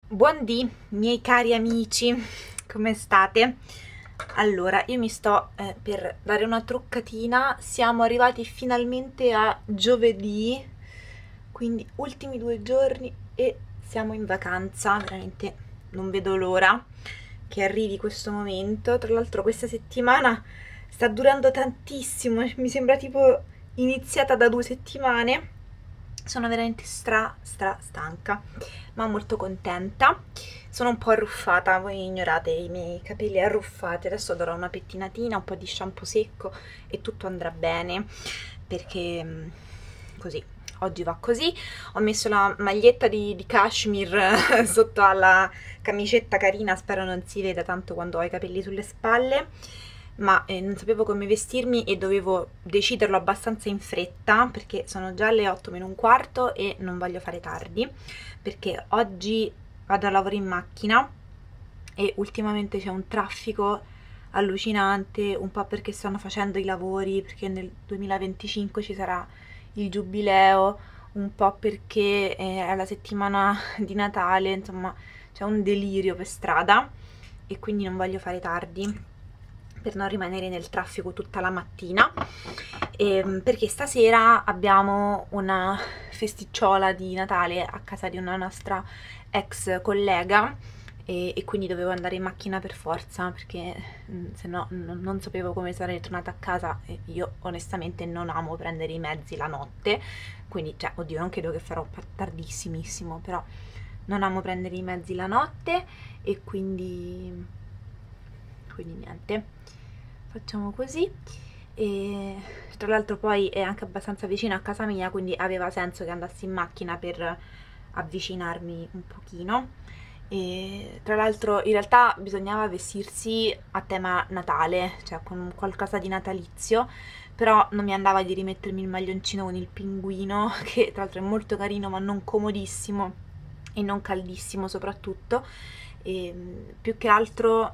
Buondì, miei cari amici, come state? Allora, io mi sto per dare una truccatina, siamo arrivati finalmente a giovedì, quindi ultimi 2 giorni e siamo in vacanza, veramente non vedo l'ora che arrivi questo momento. Tra l'altro questa settimana sta durando tantissimo, mi sembra tipo iniziata da 2 settimane. Sono veramente stra stanca, ma molto contenta. Sono un po' arruffata, voi ignorate i miei capelli arruffati. Adesso darò una pettinatina, un po' di shampoo secco e tutto andrà bene, perché così, oggi va così. Ho messo la maglietta di cashmere sotto alla camicetta carina, spero non si veda tanto quando ho i capelli sulle spalle, ma non sapevo come vestirmi e dovevo deciderlo abbastanza in fretta perché sono già le 8 meno un quarto e non voglio fare tardi, perché oggi vado a lavoro in macchina e ultimamente c'è un traffico allucinante, un po' perché stanno facendo i lavori, perché nel 2025 ci sarà il giubileo, un po' perché è la settimana di Natale, insomma c'è un delirio per strada e quindi non voglio fare tardi per non rimanere nel traffico tutta la mattina, perché stasera abbiamo una festicciola di Natale a casa di una nostra ex collega e quindi dovevo andare in macchina per forza perché se no non sapevo come sarei tornata a casa e io onestamente non amo prendere i mezzi la notte, quindi cioè oddio non credo che farò tardissimissimo, però non amo prendere i mezzi la notte e quindi niente, facciamo così. E tra l'altro poi è anche abbastanza vicino a casa mia, quindi aveva senso che andassi in macchina per avvicinarmi un pochino. E tra l'altro in realtà bisognava vestirsi a tema Natale, cioè con qualcosa di natalizio, però non mi andava di rimettermi il maglioncino con il pinguino, che tra l'altro è molto carino ma non comodissimo e non caldissimo soprattutto, e più che altro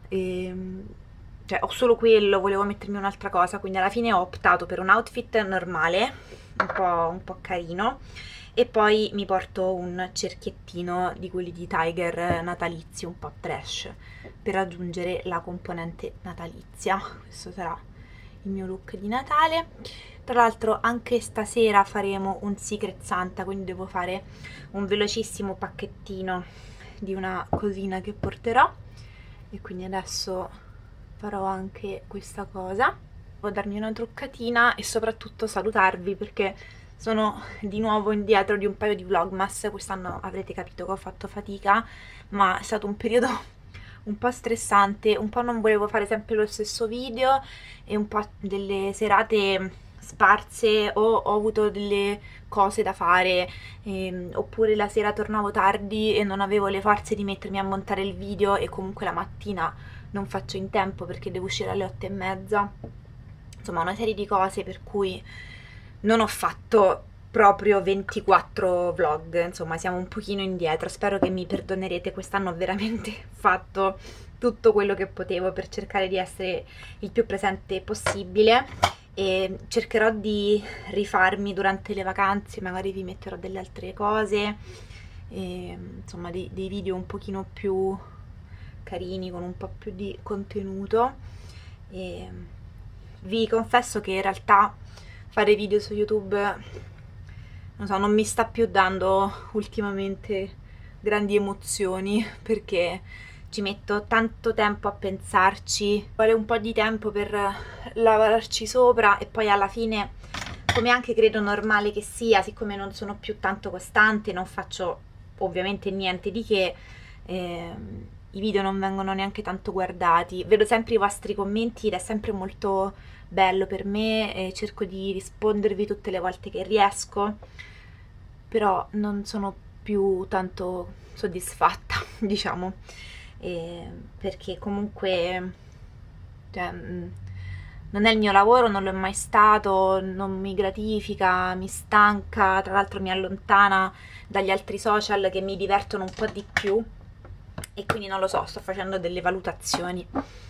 cioè ho solo quello, volevo mettermi un'altra cosa, quindi alla fine ho optato per un outfit normale, un po' carino, e poi mi porto un cerchiettino di quelli di Tiger natalizi, un po' trash, per aggiungere la componente natalizia. Questo sarà il mio look di Natale. Tra l'altro anche stasera faremo un Secret Santa, quindi devo fare un velocissimo pacchettino di una cosina che porterò e quindi adesso farò anche questa cosa. Devo darmi una truccatina e soprattutto salutarvi perché sono di nuovo indietro di un paio di vlogmas. Quest'anno avrete capito che ho fatto fatica, ma è stato un periodo un po' stressante, un po' non volevo fare sempre lo stesso video e un po' delle serate sparse o ho avuto delle cose da fare, oppure la sera tornavo tardi e non avevo le forze di mettermi a montare il video e comunque la mattina non faccio in tempo perché devo uscire alle 8:30, insomma una serie di cose per cui non ho fatto proprio 24 vlog, insomma siamo un pochino indietro, spero che mi perdonerete, quest'anno ho veramente fatto tutto quello che potevo per cercare di essere il più presente possibile e cercherò di rifarmi durante le vacanze, magari vi metterò delle altre cose, insomma dei video un pochino più carini con un po' più di contenuto. E vi confesso che in realtà fare video su YouTube, non so, non mi sta più dando ultimamente grandi emozioni perché ci metto tanto tempo a pensarci, vuole un po' di tempo per lavorarci sopra e poi alla fine, come anche credo normale che sia, siccome non sono più tanto costante, non faccio ovviamente niente di che, i video non vengono neanche tanto guardati, vedo sempre i vostri commenti ed è sempre molto bello per me e cerco di rispondervi tutte le volte che riesco, però non sono più tanto soddisfatta, diciamo, perché comunque cioè, non è il mio lavoro, non lo è mai stato, non mi gratifica, mi stanca, tra l'altro mi allontana dagli altri social che mi divertono un po' di più e quindi non lo so, sto facendo delle valutazioni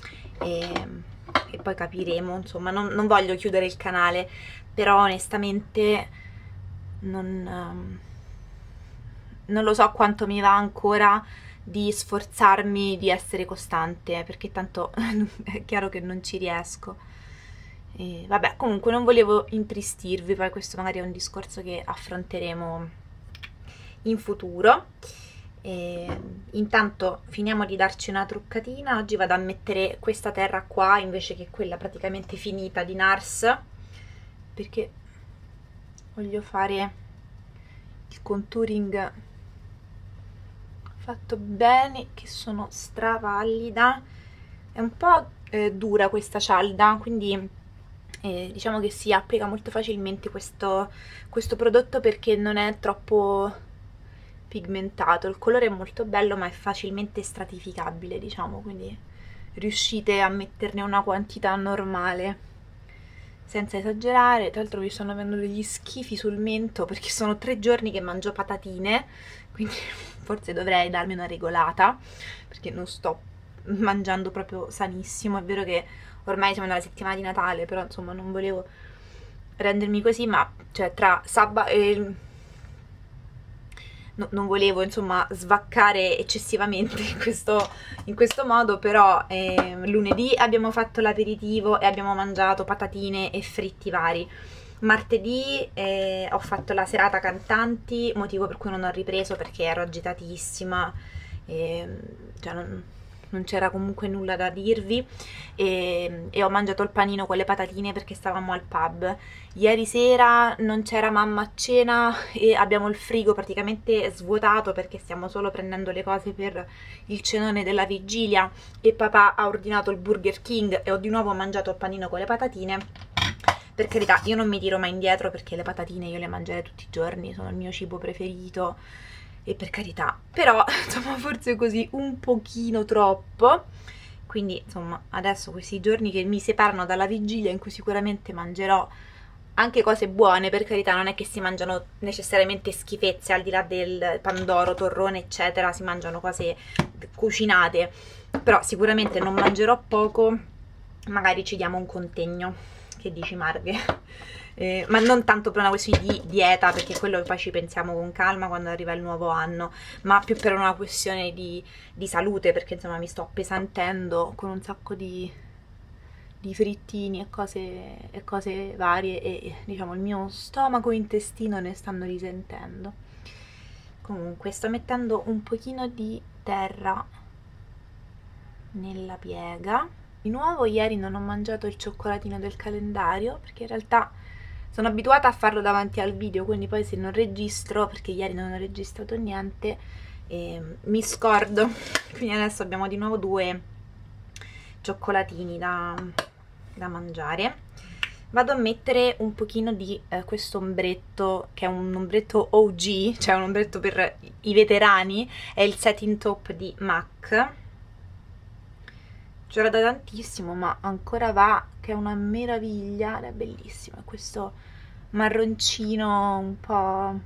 e poi capiremo, insomma, non voglio chiudere il canale, però onestamente non non lo so quanto mi va ancora di sforzarmi di essere costante, perché tanto è chiaro che non ci riesco. E vabbè, comunque non volevo intristirvi, poi questo magari è un discorso che affronteremo in futuro. E intanto finiamo di darci una truccatina. Oggi vado a mettere questa terra qua invece che quella praticamente finita di NARS, perché voglio fare il contouring fatto bene, che sono stravallida. È un po' dura questa cialda, quindi diciamo che si applica molto facilmente questo prodotto perché non è troppo pigmentato. Il colore è molto bello ma è facilmente stratificabile, diciamo, quindi riuscite a metterne una quantità normale senza esagerare. Tra l'altro mi stanno avendo degli schifi sul mento perché sono 3 giorni che mangio patatine, quindi forse dovrei darmi una regolata perché non sto mangiando proprio sanissimo. È vero che ormai siamo nella settimana di Natale, però insomma non volevo rendermi così, ma cioè tra sabato e non volevo insomma svaccare eccessivamente in questo modo, però lunedì abbiamo fatto l'aperitivo e abbiamo mangiato patatine e fritti vari. Martedì ho fatto la serata cantanti, motivo per cui non ho ripreso perché ero agitatissima, cioè non c'era comunque nulla da dirvi, e ho mangiato il panino con le patatine perché stavamo al pub. Ieri sera non c'era mamma a cena e abbiamo il frigo praticamente svuotato perché stiamo solo prendendo le cose per il cenone della vigilia, e papà ha ordinato il Burger King e ho di nuovo mangiato il panino con le patatine. Per carità, io non mi tiro mai indietro perché le patatine io le mangerei tutti i giorni, sono il mio cibo preferito, e per carità, però insomma forse così un pochino troppo. Quindi insomma adesso questi giorni che mi separano dalla vigilia, in cui sicuramente mangerò anche cose buone, per carità, non è che si mangiano necessariamente schifezze, al di là del pandoro, torrone eccetera, si mangiano cose cucinate, però sicuramente non mangerò poco, magari ci diamo un contegno. Che dici, Marghe? Ma non tanto per una questione di dieta, perché quello poi ci pensiamo con calma quando arriva il nuovo anno, ma più per una questione di salute, perché insomma mi sto appesantendo con un sacco di frittini e cose varie, e diciamo il mio stomaco e intestino ne stanno risentendo. Comunque sto mettendo un pochino di terra nella piega. Di nuovo ieri non ho mangiato il cioccolatino del calendario perché in realtà sono abituata a farlo davanti al video, quindi poi se non registro, perché ieri non ho registrato niente, mi scordo. Quindi adesso abbiamo di nuovo 2 cioccolatini da mangiare. Vado a mettere un pochino di questo ombretto, che è un ombretto OG, cioè un ombretto per i veterani, è il Setting Top di MAC. C'era da tantissimo, ma ancora va, che è una meraviglia, è bellissimo. Questo marroncino un po'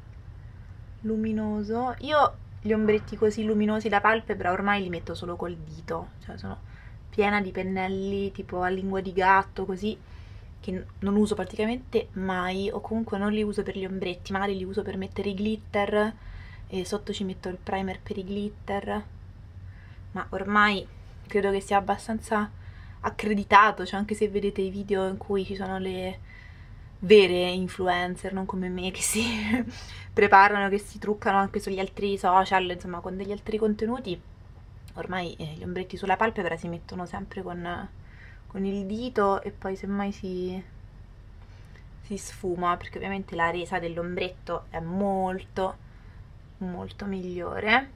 luminoso. Io gli ombretti così luminosi da palpebra ormai li metto solo col dito, cioè sono piena di pennelli tipo a lingua di gatto, così, che non uso praticamente mai, o comunque non li uso per gli ombretti, magari li uso per mettere i glitter e sotto ci metto il primer per i glitter, ma ormai credo che sia abbastanza accreditato, cioè anche se vedete i video in cui ci sono le vere influencer, non come me, che si preparano, che si truccano anche sugli altri social, insomma con degli altri contenuti, ormai gli ombretti sulla palpebra si mettono sempre con il dito, e poi semmai si sfuma, perché ovviamente la resa dell'ombretto è molto molto migliore.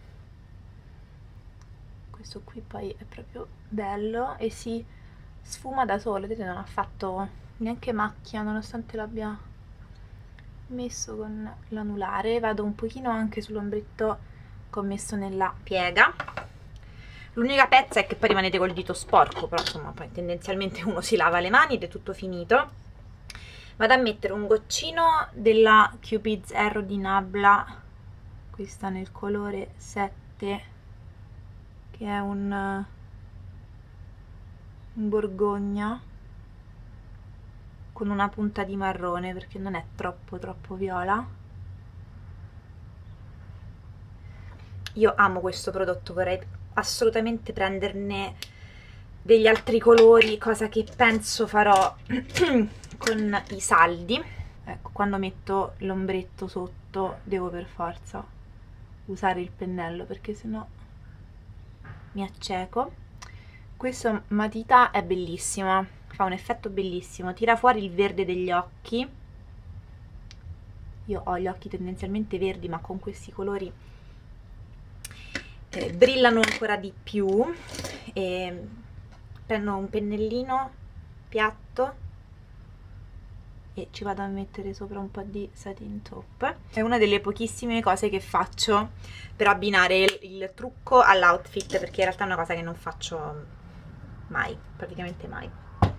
Questo qui poi è proprio bello e si sfuma da solo, vedete, non ha fatto neanche macchia nonostante l'abbia messo con l'anulare. Vado un pochino anche sull'ombretto che ho messo nella piega. L'unica pezza è che poi rimanete col dito sporco, però insomma poi tendenzialmente uno si lava le mani ed è tutto finito. Vado a mettere un goccino della Cupid's Arrow di Nabla, questa nel colore 7, che è un borgogna con una punta di marrone perché non è troppo viola. io amo questo prodotto, vorrei assolutamente prenderne degli altri colori, cosa che penso farò con i saldi. Ecco, quando metto l'ombretto sotto devo per forza usare il pennello perché sennò mi acceco. Questa matita è bellissima, fa un effetto bellissimo, tira fuori il verde degli occhi. Io ho gli occhi tendenzialmente verdi, ma con questi colori brillano ancora di più. E prendo un pennellino piatto e ci vado a mettere sopra un po' di satin top. È una delle pochissime cose che faccio per abbinare il trucco all'outfit, perché in realtà è una cosa che non faccio mai, praticamente mai.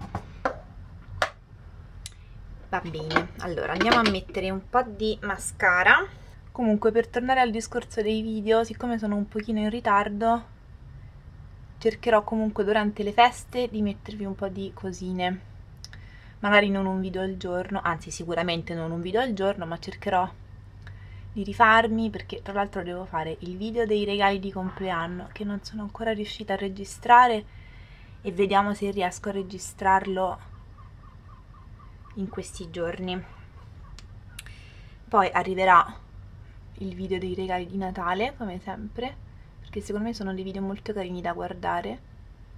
Va bene, allora andiamo a mettere un po' di mascara. Comunque, per tornare al discorso dei video, siccome sono un pochino in ritardo, cercherò comunque durante le feste di mettervi un po' di cosine. Magari non un video al giorno, anzi sicuramente non un video al giorno, ma cercherò di rifarmi, perché tra l'altro devo fare il video dei regali di compleanno che non sono ancora riuscita a registrare, e vediamo se riesco a registrarlo in questi giorni. Poi arriverà il video dei regali di Natale, come sempre, perché secondo me sono dei video molto carini da guardare.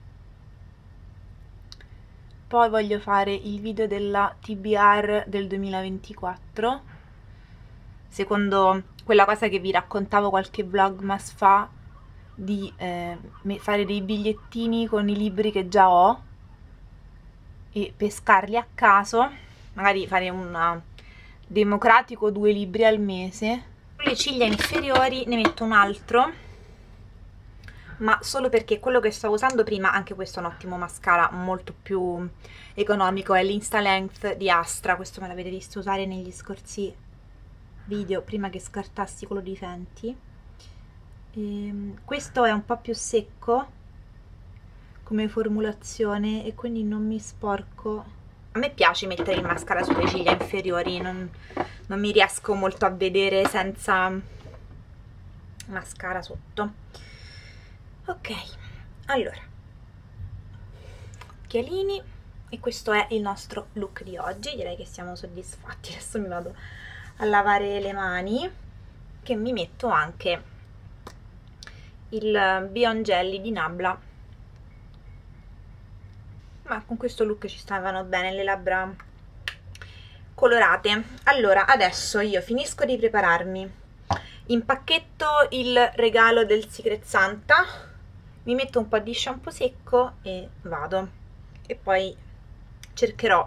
Poi voglio fare il video della TBR del 2024, secondo quella cosa che vi raccontavo qualche vlogmas fa, di fare dei bigliettini con i libri che già ho e pescarli a caso, magari fare un democratico 2 libri al mese. Con le ciglia inferiori ne metto un altro, ma solo perché quello che stavo usando prima, anche questo è un ottimo mascara, molto più economico, è l'Insta Length di Astra. Questo me l'avete visto usare negli scorsi video, prima che scartassi quello di Fenty. Questo è un po' più secco come formulazione e quindi non mi sporco. A me piace mettere il mascara sulle ciglia inferiori, non mi riesco molto a vedere senza mascara sotto. Ok, allora, occhialini, e questo è il nostro look di oggi. Direi che siamo soddisfatti. Adesso mi vado a lavare le mani, che mi metto anche il Beyond Jelly di Nabla, ma con questo look ci stavano bene le labbra colorate. Allora, adesso io finisco di prepararmi, impacchetto il regalo del Secret Santa, mi metto un po' di shampoo secco e vado. E poi cercherò,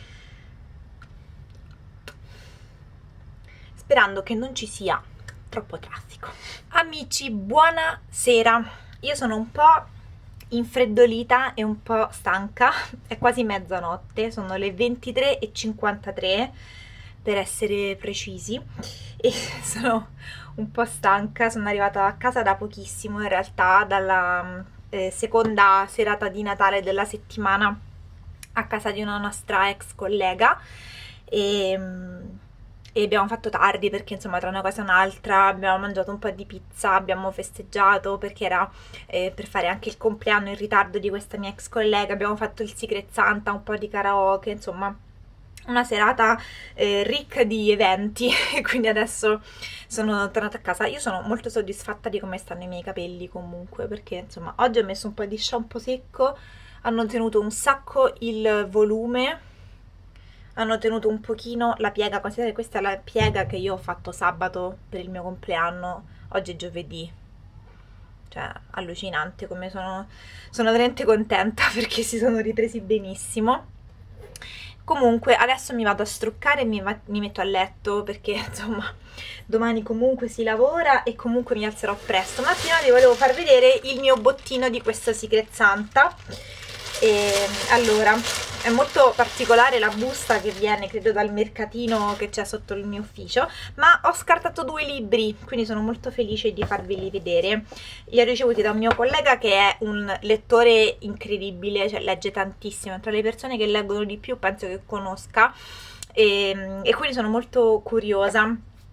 sperando che non ci sia troppo traffico. Amici, buonasera. Io sono un po' infreddolita e un po' stanca, è quasi mezzanotte, sono le 23:53 per essere precisi, e sono un po' stanca. Sono arrivata a casa da pochissimo, in realtà dalla seconda serata di Natale della settimana a casa di una nostra ex collega, e abbiamo fatto tardi perché insomma tra una cosa e un'altra abbiamo mangiato un po' di pizza, abbiamo festeggiato perché era per fare anche il compleanno in ritardo di questa mia ex collega, abbiamo fatto il Secret Santa, un po' di karaoke, insomma una serata ricca di eventi. E quindi adesso sono tornata a casa. Io sono molto soddisfatta di come stanno i miei capelli comunque, perché insomma oggi ho messo un po' di shampoo secco, hanno tenuto un sacco il volume, hanno tenuto un pochino la piega. Considerate, questa è la piega che io ho fatto sabato per il mio compleanno, oggi è giovedì, cioè allucinante come sono veramente contenta perché si sono ripresi benissimo. Comunque adesso mi vado a struccare e mi metto a letto, perché insomma domani comunque si lavora e comunque mi alzerò presto. Ma prima vi volevo far vedere il mio bottino di questo Secret Santa. E allora, è molto particolare la busta che viene, credo, dal mercatino che c'è sotto il mio ufficio, ma ho scartato 2 libri, quindi sono molto felice di farveli vedere. Li ho ricevuti da un mio collega che è un lettore incredibile, cioè legge tantissimo, tra le persone che leggono di più penso che conosca, e quindi sono molto curiosa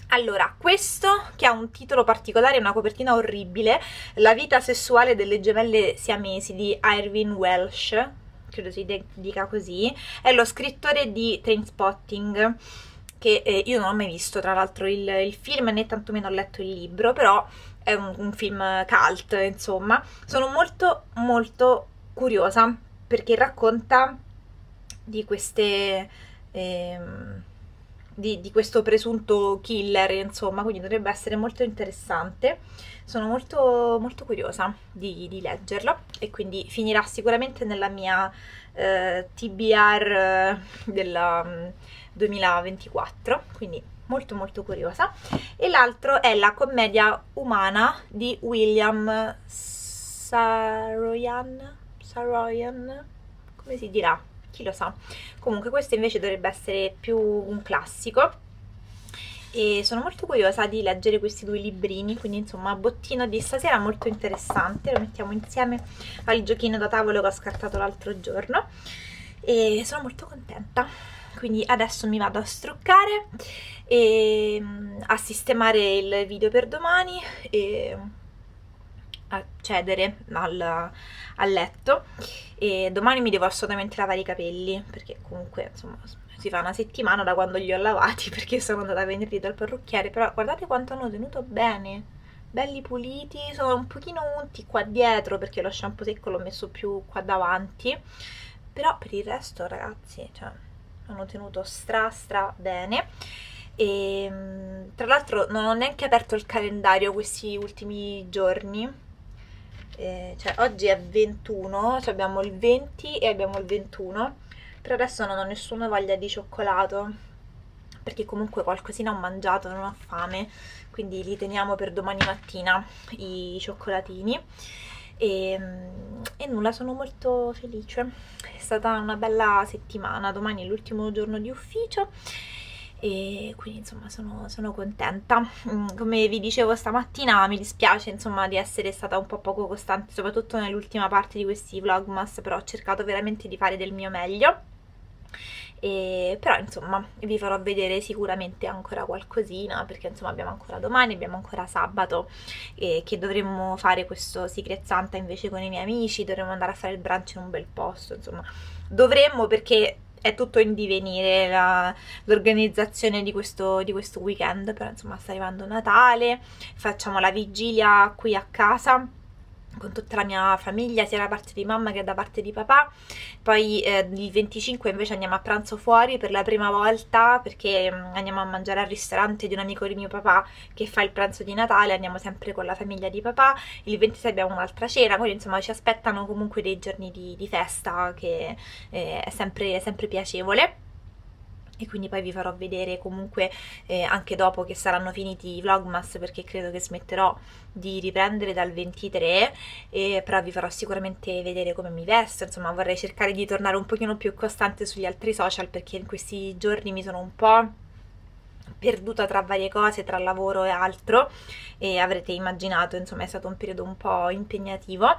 Allora, questo che ha un titolo particolare, una copertina orribile, La vita sessuale delle gemelle siamesi di Irvine Welsh, credo si dica così, è lo scrittore di Trainspotting, che io non ho mai visto tra l'altro il film, né tantomeno ho letto il libro, però è un film cult, insomma. Sono molto molto curiosa perché racconta di queste... di questo presunto killer, insomma, quindi dovrebbe essere molto interessante. Sono molto, molto curiosa di leggerlo e quindi finirà sicuramente nella mia TBR del 2024, quindi molto molto curiosa. E l'altro è La commedia umana di William Saroyan, come si dirà? Chi lo sa. Comunque questo invece dovrebbe essere più un classico e sono molto curiosa di leggere questi due librini, quindi insomma bottino di stasera molto interessante, lo mettiamo insieme al giochino da tavolo che ho scartato l'altro giorno e sono molto contenta. Quindi adesso mi vado a struccare e a sistemare il video per domani e accedere al letto, e domani mi devo assolutamente lavare i capelli perché comunque insomma si fa una settimana da quando li ho lavati, perché sono andata venerdì dal parrucchiere, però guardate quanto hanno tenuto bene, belli puliti, sono un pochino unti qua dietro perché lo shampoo secco l'ho messo più qua davanti, però per il resto ragazzi, cioè, hanno tenuto stra bene. E tra l'altro non ho neanche aperto il calendario questi ultimi giorni, cioè oggi è 21, cioè abbiamo il 20 e abbiamo il 21, per adesso non ho nessuna voglia di cioccolato perché comunque qualcosina ho mangiato, non ho fame, quindi li teniamo per domani mattina i cioccolatini e nulla, sono molto felice, è stata una bella settimana, domani è l'ultimo giorno di ufficio e quindi insomma sono contenta. Come vi dicevo stamattina, mi dispiace insomma di essere stata un po' poco costante soprattutto nell'ultima parte di questi vlogmas, però ho cercato veramente di fare del mio meglio però insomma vi farò vedere sicuramente ancora qualcosina perché insomma abbiamo ancora domani, abbiamo ancora sabato che dovremmo fare questo Secret Santa invece con i miei amici, dovremmo andare a fare il brunch in un bel posto, insomma dovremmo perché è tutto in divenire l'organizzazione di questo weekend, però insomma sta arrivando Natale, facciamo la vigilia qui a casa con tutta la mia famiglia, sia da parte di mamma che da parte di papà, poi il 25 invece andiamo a pranzo fuori per la prima volta perché andiamo a mangiare al ristorante di un amico di mio papà che fa il pranzo di Natale, andiamo sempre con la famiglia di papà, il 26 abbiamo un'altra cena, quindi insomma ci aspettano comunque dei giorni di festa che è sempre piacevole. E quindi poi vi farò vedere comunque anche dopo che saranno finiti i vlogmas, perché credo che smetterò di riprendere dal 23, però vi farò sicuramente vedere come mi vesto, insomma vorrei cercare di tornare un pochino più costante sugli altri social perché in questi giorni mi sono un po' perduta tra varie cose, tra lavoro e altro, e avrete immaginato insomma è stato un periodo un po' impegnativo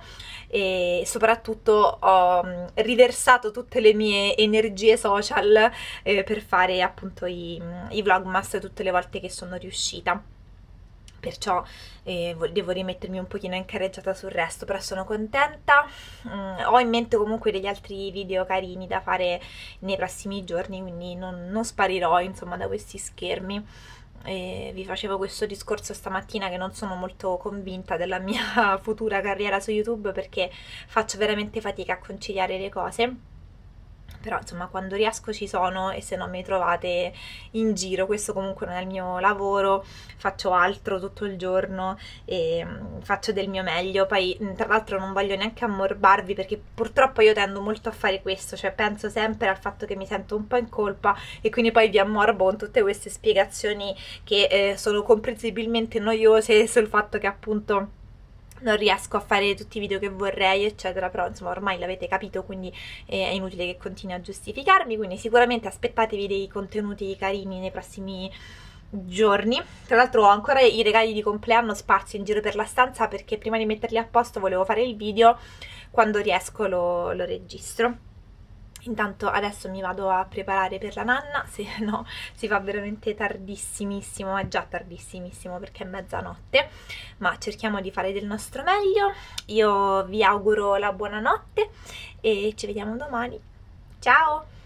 e soprattutto ho riversato tutte le mie energie social per fare appunto i vlogmas tutte le volte che sono riuscita, perciò devo rimettermi un pochino in carreggiata sul resto, però sono contenta. Ho in mente comunque degli altri video carini da fare nei prossimi giorni, quindi non sparirò insomma da questi schermi. Vi facevo questo discorso stamattina che non sono molto convinta della mia futura carriera su YouTube perché faccio veramente fatica a conciliare le cose, però insomma quando riesco ci sono e se non mi trovate in giro, questo comunque non è il mio lavoro, faccio altro tutto il giorno e faccio del mio meglio. Poi tra l'altro non voglio neanche ammorbarvi perché purtroppo io tendo molto a fare questo, cioè penso sempre al fatto che mi sento un po' in colpa e quindi poi vi ammorbo con tutte queste spiegazioni che sono comprensibilmente noiose sul fatto che appunto non riesco a fare tutti i video che vorrei eccetera, però insomma ormai l'avete capito, quindi è inutile che continui a giustificarmi, quindi sicuramente aspettatevi dei contenuti carini nei prossimi giorni. Tra l'altro ho ancora i regali di compleanno sparsi in giro per la stanza perché prima di metterli a posto volevo fare il video, quando riesco lo registro. Intanto adesso mi vado a preparare per la nanna, se no si fa veramente tardissimissimo, è già tardissimissimo perché è mezzanotte, ma cerchiamo di fare del nostro meglio. Io vi auguro la buonanotte e ci vediamo domani. Ciao!